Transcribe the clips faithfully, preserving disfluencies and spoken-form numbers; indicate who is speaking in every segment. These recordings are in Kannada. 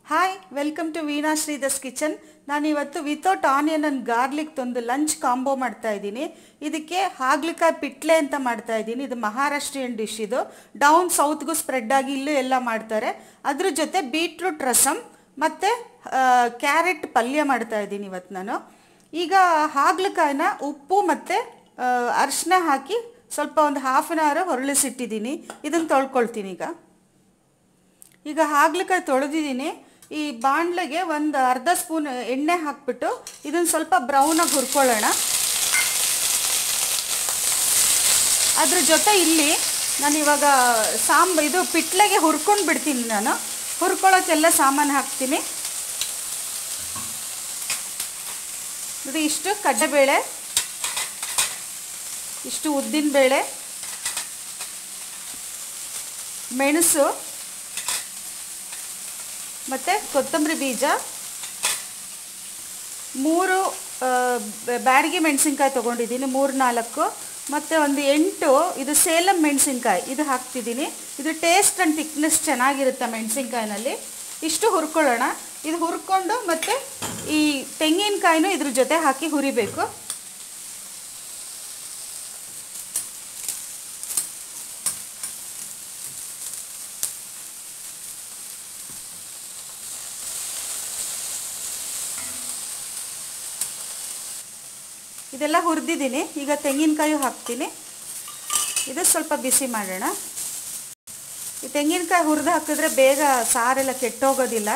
Speaker 1: Hi welcome to Veena Sridhar's kitchen. ನಾನು ಇವತ್ತು ವಿತೌಟ್ ಆನಿಯನ್ ಅಂಡ್ ಗಾರ್ಲಿಕ್ ಒಂದು ಲಂಚ್ ಕಾಂಬೋ ಮಾಡ್ತಾ ಇದ್ದೀನಿ. ಇದಕ್ಕೆ ಹಾಗಲಕಾಯಿ ಪಿಟ್ಲೆ ಅಂತ ಮಾಡ್ತಾ ಇದ್ದೀನಿ. ಇದು ಮಹಾರಾಷ್ಟ್ರೀಯನ್ ಡಿಶ್. ಇದು ಡೌನ್ ಸೌತ್ಗೂ ಸ್ಪ್ರೆಡ್ ಆಗಿ ಇಲ್ಲೂ ಎಲ್ಲ ಮಾಡ್ತಾರೆ. ಅದ್ರ ಜೊತೆ ಬೀಟ್ರೂಟ್ ರಸಮ್ ಮತ್ತು ಕ್ಯಾರೆಟ್ ಪಲ್ಯ ಮಾಡ್ತಾ ಇದ್ದೀನಿ ಇವತ್ತು ನಾನು. ಈಗ ಹಾಗಲಕಾಯಿನ ಉಪ್ಪು ಮತ್ತು ಅರಿಶಿನ ಹಾಕಿ ಸ್ವಲ್ಪ ಒಂದು ಹಾಫ್ ಆನ್ ಅವರ್ ಹೊರಳಿಸಿಟ್ಟಿದ್ದೀನಿ. ಇದನ್ನು ತೊಳ್ಕೊಳ್ತೀನಿ. ಈಗ ಈಗ ಹಾಗಲಕಾಯಿ ತೊಳೆದಿದ್ದೀನಿ. ಈ ಬಾಣಲೆಗೆ ಒಂದು ಅರ್ಧ ಸ್ಪೂನ್ ಎಣ್ಣೆ ಹಾಕ್ಬಿಟ್ಟು ಇದನ್ನು ಸ್ವಲ್ಪ ಬ್ರೌನಾಗಿ ಹುರ್ಕೊಳ್ಳೋಣ. ಅದ್ರ ಜೊತೆ ಇಲ್ಲಿ ನಾನು ಇವಾಗ ಸಾಂಬ ಇದು ಪಿಟ್ಲೆಗೆ ಹುರ್ಕೊಂಡು ಬಿಡ್ತೀನಿ. ನಾನು ಹುರ್ಕೊಳ್ಳೋಕ್ಕೆಲ್ಲ ಸಾಮಾನು ಹಾಕ್ತೀನಿ. ಇದು ಇಷ್ಟು ಕಡಲೆಬೇಳೆ, ಇಷ್ಟು ಉದ್ದಿನಬೇಳೆ, ಮೆಣಸು ಮತ್ತು ಕೊತ್ತಂಬರಿ ಬೀಜ, ಮೂರು ಬ್ಯಾಡಗಿ ಮೆಣಸಿನ್ಕಾಯಿ ತೊಗೊಂಡಿದ್ದೀನಿ, ಮೂರು ನಾಲ್ಕು, ಮತ್ತು ಒಂದು ಎಂಟು ಇದು ಸೇಲಂ ಮೆಣಸಿನ್ಕಾಯಿ ಇದು ಹಾಕ್ತಿದ್ದೀನಿ. ಇದು ಟೇಸ್ಟ್ ಆ್ಯಂಡ್ ಥಿಕ್ನೆಸ್ ಚೆನ್ನಾಗಿರುತ್ತೆ ಮೆಣಸಿನ್ಕಾಯಿನಲ್ಲಿ. ಇಷ್ಟು ಹುರ್ಕೊಳ್ಳೋಣ. ಇದು ಹುರ್ಕೊಂಡು ಮತ್ತು ಈ ತೆಂಗಿನಕಾಯಿನೂ ಇದ್ರ ಜೊತೆ ಹಾಕಿ ಹುರಿಬೇಕು. ಇದೆಲ್ಲ ಹುರಿದಿದ್ದೀನಿ. ಈಗ ತೆಂಗಿನಕಾಯಿ ಹಾಕ್ತೀನಿ. ಇದು ಸ್ವಲ್ಪ ಬಿಸಿ ಮಾಡೋಣ. ಈ ತೆಂಗಿನಕಾಯಿ ಹುರಿದು ಹಾಕಿದ್ರೆ ಬೇಗ ಸಾರೆಲ್ಲ ಕೆಟ್ಟೋಗೋದಿಲ್ಲ.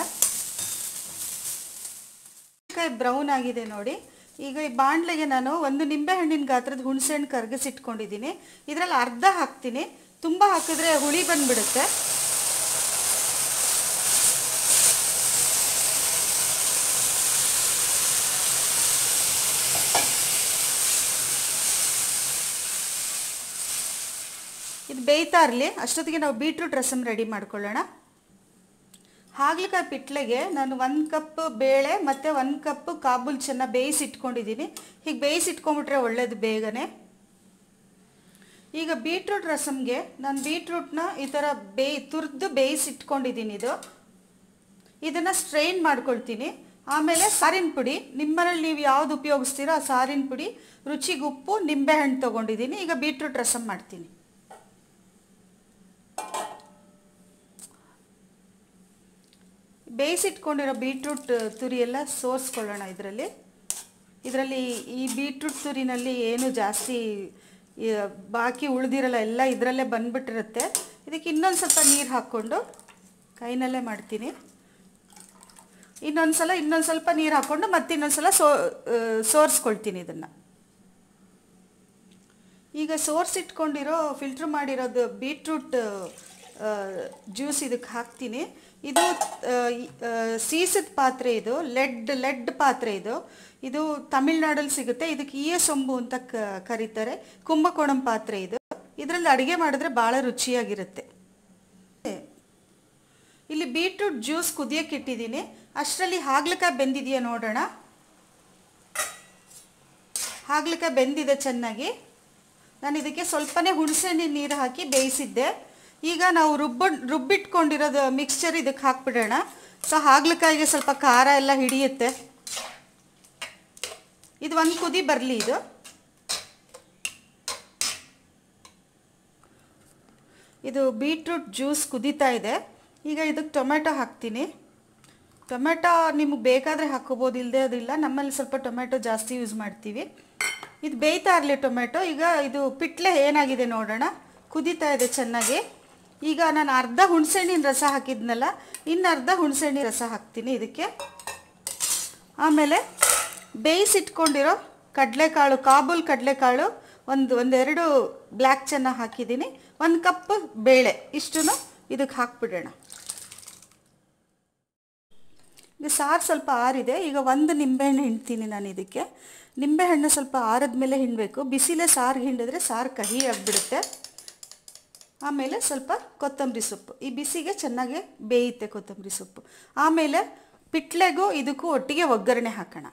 Speaker 1: ತೆಂಗಿನಕಾಯಿ ಬ್ರೌನ್ ಆಗಿದೆ ನೋಡಿ. ಈಗ ಈ ಬಾಣಲೆಗೆ ನಾನು ಒಂದು ನಿಂಬೆಹಣ್ಣಿನ ಗಾತ್ರದ ಹುಣಸೆಹಣ್ಣು ಕರಗಿಸಿಟ್ಕೊಂಡಿದ್ದೀನಿ. ಇದರಲ್ಲಿ ಅರ್ಧ ಹಾಕ್ತೀನಿ. ತುಂಬ ಹಾಕಿದ್ರೆ ಹುಳಿ ಬಂದುಬಿಡುತ್ತೆ. ಇದು ಬೇಯ್ತಾ ಇರಲಿ. ಅಷ್ಟೊತ್ತಿಗೆ ನಾವು ಬೀಟ್ರೂಟ್ ರಸಮ್ ರೆಡಿ ಮಾಡ್ಕೊಳ್ಳೋಣ. ಹಾಗಲಕಾಯಿ ಪಿಟ್ಲೆಗೆ ನಾನು ಒಂದು ಕಪ್ ಬೇಳೆ ಮತ್ತು ಒಂದು ಕಪ್ ಕಾಬೂಲ್ ಚೆನ್ನ ಬೇಯಿಸಿಟ್ಕೊಂಡಿದ್ದೀನಿ. ಹೀಗೆ ಬೇಯಿಸಿಟ್ಕೊಂಡ್ಬಿಟ್ರೆ ಒಳ್ಳೇದು ಬೇಗನೆ. ಈಗ ಬೀಟ್ರೂಟ್ ರಸಮ್ಗೆ ನಾನು ಬೀಟ್ರೂಟ್ನ ಈ ಥರ ಬೇಯಿ ತುರಿದು ಬೇಯಿಸಿಟ್ಕೊಂಡಿದ್ದೀನಿ. ಇದು ಇದನ್ನು ಸ್ಟ್ರೈನ್ ಮಾಡ್ಕೊಳ್ತೀನಿ. ಆಮೇಲೆ ಸಾರಿನ ಪುಡಿ, ನಿಮ್ಮನೇಲಿ ನೀವು ಯಾವುದು ಉಪಯೋಗಿಸ್ತೀರೋ ಆ ಸಾರಿನ ಪುಡಿ, ರುಚಿಗೆ ಉಪ್ಪು, ನಿಂಬೆಹಣ್ಣು ತೊಗೊಂಡಿದ್ದೀನಿ. ಈಗ ಬೀಟ್ರೂಟ್ ರಸಮ್ ಮಾಡ್ತೀನಿ. ಬೇಯಿಸಿಟ್ಕೊಂಡಿರೋ ಬೀಟ್ರೂಟ್ ತುರಿ ಎಲ್ಲ ಸೋರಿಸ್ಕೊಳ್ಳೋಣ ಇದರಲ್ಲಿ. ಇದರಲ್ಲಿ ಈ ಬೀಟ್ರೂಟ್ ತುರಿನಲ್ಲಿ ಏನು ಜಾಸ್ತಿ ಬಾಕಿ ಉಳಿದಿರಲ್ಲ, ಎಲ್ಲ ಇದರಲ್ಲೇ ಬಂದ್ಬಿಟ್ಟಿರುತ್ತೆ. ಇದಕ್ಕೆ ಇನ್ನೊಂದು ಸ್ವಲ್ಪ ನೀರು ಹಾಕ್ಕೊಂಡು ಕೈನಲ್ಲೇ ಮಾಡ್ತೀನಿ. ಇನ್ನೊಂದು ಸಲ ಇನ್ನೊಂದು ಸ್ವಲ್ಪ ನೀರು ಹಾಕ್ಕೊಂಡು ಮತ್ತೆ ಇನ್ನೊಂದು ಸಲ ಸೋ ಸೋರಿಸ್ಕೊಳ್ತೀನಿ ಇದನ್ನು. ಈಗ ಸೋರಿಸಿಟ್ಕೊಂಡಿರೋ ಫಿಲ್ಟ್ರ್ ಮಾಡಿರೋದು ಬೀಟ್ರೂಟ್ ಜ್ಯೂಸ್ ಇದಕ್ಕೆ ಹಾಕ್ತೀನಿ. ಇದು ಸೀಸದ ಪಾತ್ರೆ, ಇದು ಲೆಡ್ ಲೆಡ್ ಪಾತ್ರೆ. ಇದು ಇದು ತಮಿಳ್ನಾಡಲ್ಲಿ ಸಿಗುತ್ತೆ. ಇದಕ್ಕೆ ಈಯ ಸೊಂಬು ಅಂತ ಕರೀತಾರೆ. ಕುಂಭಕೋಣಂ ಪಾತ್ರೆ ಇದು. ಇದರಲ್ಲಿ ಅಡುಗೆ ಮಾಡಿದ್ರೆ ಭಾಳ ರುಚಿಯಾಗಿರುತ್ತೆ. ಇಲ್ಲಿ ಬೀಟ್ರೂಟ್ ಜ್ಯೂಸ್ ಕುದಿಯೋಕ್ಕೆ ಇಟ್ಟಿದ್ದೀನಿ. ಅಷ್ಟರಲ್ಲಿ ಹಾಗಲಕಾಯಿ ಬೆಂದಿದೆಯಾ ನೋಡೋಣ. ಹಾಗಲಕಾಯಿ ಬೆಂದಿದೆ ಚೆನ್ನಾಗಿ. ನಾನು ಇದಕ್ಕೆ ಸ್ವಲ್ಪನೇ ಹುಣಸೆಹಣ್ಣಿನ ನೀರು ಹಾಕಿ ಬೇಯಿಸಿದ್ದೆ. ಈಗ ನಾವು ರುಬ್ಬ ರುಬ್ಬಿಟ್ಕೊಂಡಿರೋದು ಮಿಕ್ಸ್ಚರ್ ಇದಕ್ಕೆ ಹಾಕ್ಬಿಡೋಣ. ಸೊ ಹಾಗಲಕಾಯಿಗೆ ಸ್ವಲ್ಪ ಖಾರ ಎಲ್ಲ ಹಿಡಿಯುತ್ತೆ. ಇದು ಒಂದು ಕುದಿ ಬರಲಿ. ಇದು ಇದು ಬೀಟ್ರೂಟ್ ಜ್ಯೂಸ್ ಕುದೀತಾ ಇದೆ. ಈಗ ಇದಕ್ಕೆ ಟೊಮೆಟೊ ಹಾಕ್ತೀನಿ. ಟೊಮೆಟೊ ನಿಮಗೆ ಬೇಕಾದರೆ ಹಾಕೋಬೋದು, ಇಲ್ಲದೆ ಅದಿಲ್ಲ. ನಮ್ಮಲ್ಲಿ ಸ್ವಲ್ಪ ಟೊಮೆಟೊ ಜಾಸ್ತಿ ಯೂಸ್ ಮಾಡ್ತೀವಿ. ಇದು ಬೇಯ್ತಾ ಇರಲಿ ಟೊಮೆಟೊ. ಈಗ ಇದು ಪಿಟ್ಲೆ ಏನಾಗಿದೆ ನೋಡೋಣ. ಕುದೀತಾ ಇದೆ ಚೆನ್ನಾಗಿ. ಈಗ ನಾನು ಅರ್ಧ ಹುಣಸೆಹಣ್ಣಿನ ರಸ ಹಾಕಿದ್ನಲ್ಲ, ಇನ್ನು ಅರ್ಧ ಹುಣಸೆಹಣ್ಣಿನ ರಸ ಹಾಕ್ತೀನಿ ಇದಕ್ಕೆ. ಆಮೇಲೆ ಬೇಯಿಸಿಟ್ಕೊಂಡಿರೋ ಕಡಲೆಕಾಳು, ಕಾಬೂಲ್ ಕಡಲೆಕಾಳು ಒಂದು ಒಂದೆರಡು ಬ್ಲ್ಯಾಕ್ ಚೆನ್ನ ಹಾಕಿದ್ದೀನಿ. ಒಂದು ಕಪ್ ಬೇಳೆ, ಇಷ್ಟನ್ನು ಇದಕ್ಕೆ ಹಾಕ್ಬಿಡೋಣ. ಈಗ ಸಾರು ಸ್ವಲ್ಪ ಆರಿದೆ. ಈಗ ಒಂದು ನಿಂಬೆಹಣ್ಣು ಹಿಂಡ್ತೀನಿ ನಾನು ಇದಕ್ಕೆ. ನಿಂಬೆಹಣ್ಣು ಸ್ವಲ್ಪ ಆರಿದ ಮೇಲೆ ಹಿಂಡಬೇಕು. ಬಿಸಿಲೇ ಸಾರು ಹಿಂಡಿದ್ರೆ ಸಾರು ಕಹಿ ಆಗಿಬಿಡುತ್ತೆ. ಆಮೇಲೆ ಸ್ವಲ್ಪ ಕೊತ್ತಂಬರಿ ಸೊಪ್ಪು, ಈ ಬಿಸಿಗೆ ಚೆನ್ನಾಗಿ ಬೇಯುತ್ತೆ ಕೊತ್ತಂಬರಿ ಸೊಪ್ಪು. ಆಮೇಲೆ ಪಿಟ್ಲೆಗೂ ಇದಕ್ಕೂ ಒಟ್ಟಿಗೆ ಒಗ್ಗರಣೆ ಹಾಕೋಣ.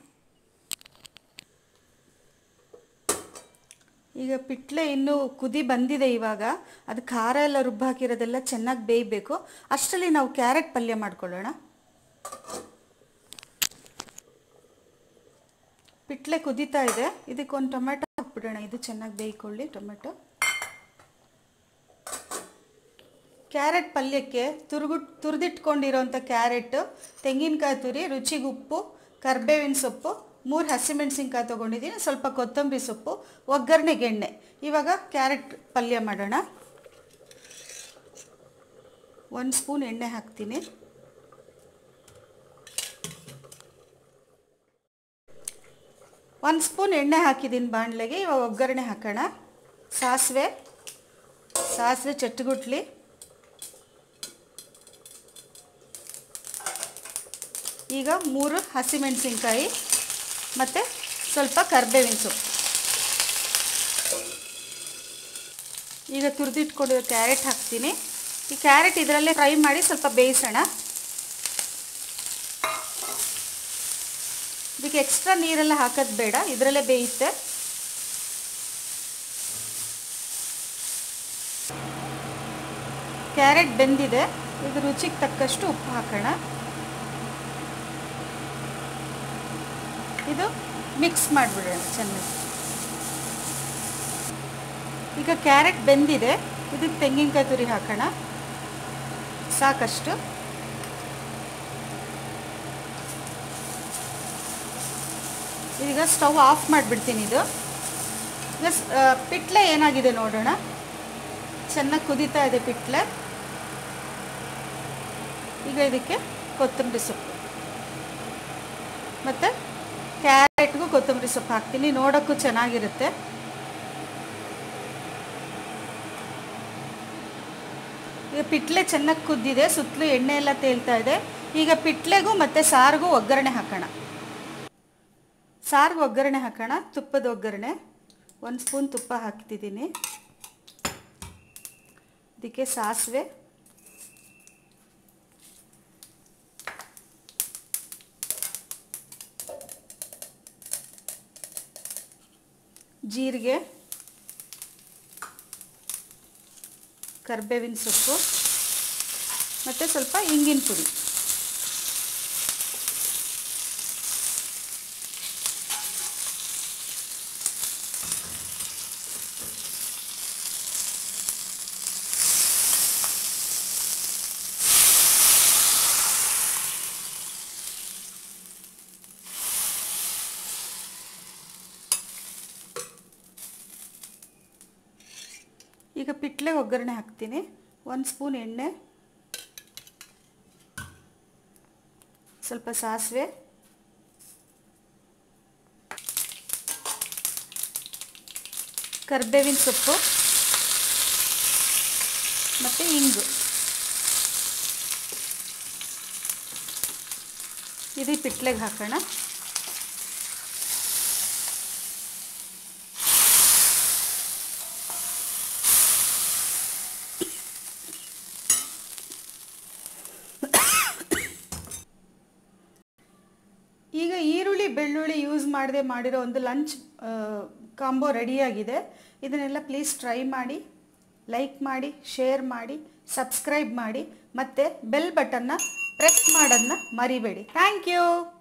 Speaker 1: ಈಗ ಪಿಟ್ಲೆ ಇನ್ನೂ ಕುದಿ ಬಂದಿದೆ. ಇವಾಗ ಅದು ಖಾರ ಎಲ್ಲ ರುಬ್ಬ ಹಾಕಿರೋದೆಲ್ಲ ಚೆನ್ನಾಗಿ ಬೇಯಬೇಕು. ಅಷ್ಟರಲ್ಲಿ ನಾವು ಕ್ಯಾರೆಟ್ ಪಲ್ಯ ಮಾಡ್ಕೊಳ್ಳೋಣ. ಪಿಟ್ಲೆ ಕುದೀತಾ ಇದೆ. ಇದಕ್ಕೊಂದು ಟೊಮೆಟೊ ಹಾಕ್ಬಿಡೋಣ. ಇದು ಚೆನ್ನಾಗಿ ಬೇಯ್ಕೊಳ್ಳಿ ಟೊಮೆಟೊ. ಕ್ಯಾರೆಟ್ ಪಲ್ಯಕ್ಕೆ ತುರ್ಗು ತುರಿದಿಟ್ಕೊಂಡಿರೋಂಥ ಕ್ಯಾರೆಟು, ತೆಂಗಿನಕಾಯಿ ತುರಿ, ರುಚಿಗೆ ಉಪ್ಪು, ಕರ್ಬೇವಿನ ಸೊಪ್ಪು, ಮೂರು ಹಸಿಮೆಣಸಿನ್ಕಾಯಿ ತೊಗೊಂಡಿದ್ದೀನಿ, ಸ್ವಲ್ಪ ಕೊತ್ತಂಬರಿ ಸೊಪ್ಪು, ಒಗ್ಗರಣೆಗೆ ಎಣ್ಣೆ. ಇವಾಗ ಕ್ಯಾರೆಟ್ ಪಲ್ಯ ಮಾಡೋಣ. ಒಂದು ಸ್ಪೂನ್ ಎಣ್ಣೆ ಹಾಕ್ತೀನಿ. ಒಂದು ಸ್ಪೂನ್ ಎಣ್ಣೆ ಹಾಕಿದ್ದೀನಿ ಬಾಣಲೆಗೆ. ಇವಾಗ ಒಗ್ಗರಣೆ ಹಾಕೋಣ. ಸಾಸಿವೆ ಸಾಸಿವೆ ಚಟ್ಟಗುಟ್ಲಿ, ಈಗ ಮೂರು ಹಸಿಮೆಣಸಿನ್ಕಾಯಿ ಮತ್ತು ಸ್ವಲ್ಪ ಕರ್ಬೇವಿನ ಸೊಪ್ಪು. ಈಗ ತುರಿದಿಟ್ಕೊಂಡಿರೋ ಕ್ಯಾರೆಟ್ ಹಾಕ್ತೀನಿ. ಈ ಕ್ಯಾರೆಟ್ ಇದರಲ್ಲೇ ಫ್ರೈ ಮಾಡಿ ಸ್ವಲ್ಪ ಬೇಯಿಸೋಣ. ಇದಕ್ಕೆ ಎಕ್ಸ್ಟ್ರಾ ನೀರೆಲ್ಲ ಹಾಕೋದು ಬೇಡ, ಇದರಲ್ಲೇ ಬೇಯುತ್ತೆ. ಕ್ಯಾರೆಟ್ ಬೆಂದಿದೆ. ಇದು ರುಚಿಗೆ ತಕ್ಕಷ್ಟು ಉಪ್ಪು ಹಾಕೋಣ. ಇದು ಮಿಕ್ಸ್ ಮಾಡಿಬಿಡೋಣ ಚೆನ್ನಾಗಿ. ಈಗ ಕ್ಯಾರೆಟ್ ಬೆಂದಿದೆ. ಇದಕ್ಕೆ ತೆಂಗಿನಕಾಯಿ ತುರಿ ಹಾಕೋಣ ಸಾಕಷ್ಟು. ಈಗ ಸ್ಟವ್ ಆಫ್ ಮಾಡಿಬಿಡ್ತೀನಿ. ಇದು ಈಗ ಪಿಟ್ಲೆ ಏನಾಗಿದೆ ನೋಡೋಣ. ಚೆನ್ನಾಗಿ ಕುದೀತಾ ಇದೆ ಪಿಟ್ಲೆ. ಈಗ ಇದಕ್ಕೆ ಕೊತ್ತಂಬರಿ ಸೊಪ್ಪು ಮತ್ತು ಕ್ಯಾರೆಟ್ಗೂ ಕೊತ್ತಂಬರಿ ಸೊಪ್ಪು ಹಾಕ್ತೀನಿ, ನೋಡೋಕ್ಕೂ ಚೆನ್ನಾಗಿರುತ್ತೆ. ಈಗ ಪಿಟ್ಲೆ ಚೆನ್ನಾಗಿ ಕುದ್ದಿದೆ, ಸುತ್ತಲೂ ಎಣ್ಣೆ ಎಲ್ಲ ತೇಲ್ತಾ ಇದೆ. ಈಗ ಪಿಟ್ಲೆಗೂ ಮತ್ತು ಸಾರಿಗೂ ಒಗ್ಗರಣೆ ಹಾಕೋಣ. ಸಾರಿಗೆ ಒಗ್ಗರಣೆ ಹಾಕೋಣ. ತುಪ್ಪದ ಒಗ್ಗರಣೆ ಒಂದು ಸ್ಪೂನ್ ತುಪ್ಪ ಹಾಕ್ತಿದ್ದೀನಿ. ಇದಕ್ಕೆ ಸಾಸಿವೆ, ಜೀರಿಗೆ, ಕರ್ಬೇವಿನ ಸೊಪ್ಪು ಮತ್ತು ಸ್ವಲ್ಪ ಇಂಗಿನ ಪುಡಿ. ಈಗ ಪಿಟ್ಲೆ ಒಗ್ಗರಣೆ ಹಾಕ್ತೀನಿ. ಒಂದು ಸ್ಪೂನ್ ಎಣ್ಣೆ, ಸ್ವಲ್ಪ ಸಾಸಿವೆ, ಕರ್ಬೇವಿನ ಸೊಪ್ಪು ಮತ್ತು ಇಂಗು. ಇದು ಪಿಟ್ಲೆಗೆ ಹಾಕೋಣ. ಈಗ ಈರುಳ್ಳಿ ಬೆಳ್ಳುಳ್ಳಿ ಯೂಸ್ ಮಾಡದೆ ಮಾಡಿರೋ ಒಂದು ಲಂಚ್ ಕಾಂಬೋ ರೆಡಿಯಾಗಿದೆ. ಇದನ್ನೆಲ್ಲ ಪ್ಲೀಸ್ ಟ್ರೈ ಮಾಡಿ, ಲೈಕ್ ಮಾಡಿ, ಶೇರ್ ಮಾಡಿ, ಸಬ್ಸ್ಕ್ರೈಬ್ ಮಾಡಿ ಮತ್ತು ಬೆಲ್ ಬಟನ್ನ ಪ್ರೆಸ್ ಮಾಡೋದನ್ನ ಮರಿಬೇಡಿ. Thank you.